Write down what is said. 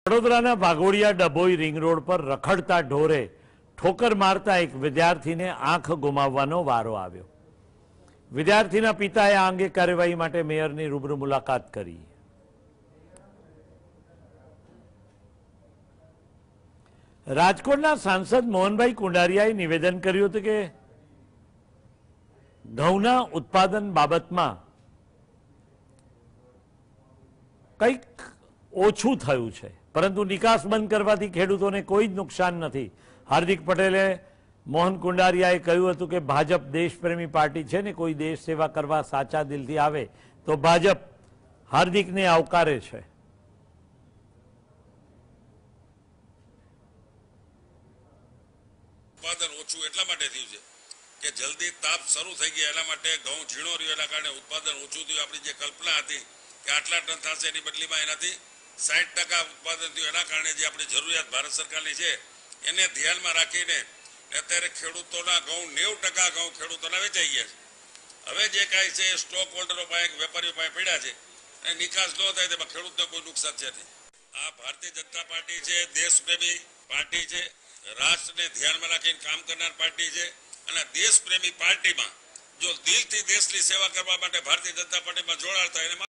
વડોદરાના ભાગોળિયા Dabhoi ring road પર રખડતા ઢોરે ઠોકર મારતા એક વિદ્યાર્થીને આંખ ગુમાવવાનો વારો આવ્યો। વિદ્યાર્થીના પિતાએ આ અંગે કાર્યવાહી માટે મેયરની રૂબરૂ મુલાકાત કરી। રાજકોટના સાંસદ મોહનભાઈ કુંડારિયાએ નિવેદન કર્યું હતું કે ઘઉંના ઉત્પાદન બાબતમાં કંઈક ઓછું થયું છે, પરંતુ નિકાસ બંધ કરવાથી ખેડૂતોને કોઈ જ નુકસાન નથી। હાર્દિક પટેલે મોહન કુંડારિયાએ કહ્યું હતું કે ભાજપ દેશપ્રેમી પાર્ટી છે ને, કોઈ દેશ સેવા કરવા સાચા દિલથી આવે તો ભાજપ હાર્દિકને આવકારે છે। ઉત્પાદન ઓછું એટલા માટે થયું છે કે જલ્દી તાપ શરૂ થઈ ગયા, એના માટે ઘઉં ઝીણો રહ્યો, એના કારણે ઉત્પાદન ઓછું થયું। આપણી જે કલ્પના હતી કે આટલા ટન થશે એની બદલીમાં એનાથી 60% ઉત્પાદન થયું। એના કારણે જે આપણી જરૂરિયાત ભારત સરકારની છે એને ધ્યાનમાં રાખીને અત્યારે ખેડૂતોના ઘઉં 90% ઘઉં ખેડૂતોના વેચાઈ ગયા છે। હવે જે કાંઈ છે સ્ટોક હોલ્ડરો પાસે, વેપારીઓ પાસે પડ્યા છે, અને નિકાસ ન થાય તેમાં ખેડૂતને કોઈ નુકસાન છે નહીં। આ ભારતીય જનતા પાર્ટી છે, દેશપ્રેમી પાર્ટી છે, રાષ્ટ્રને ધ્યાનમાં રાખીને કામ કરનાર પાર્ટી છે, અને દેશપ્રેમી પાર્ટીમાં જો દિલથી દેશની સેવા કરવા માટે ભારતીય જનતા પાર્ટીમાં જોડાતા એને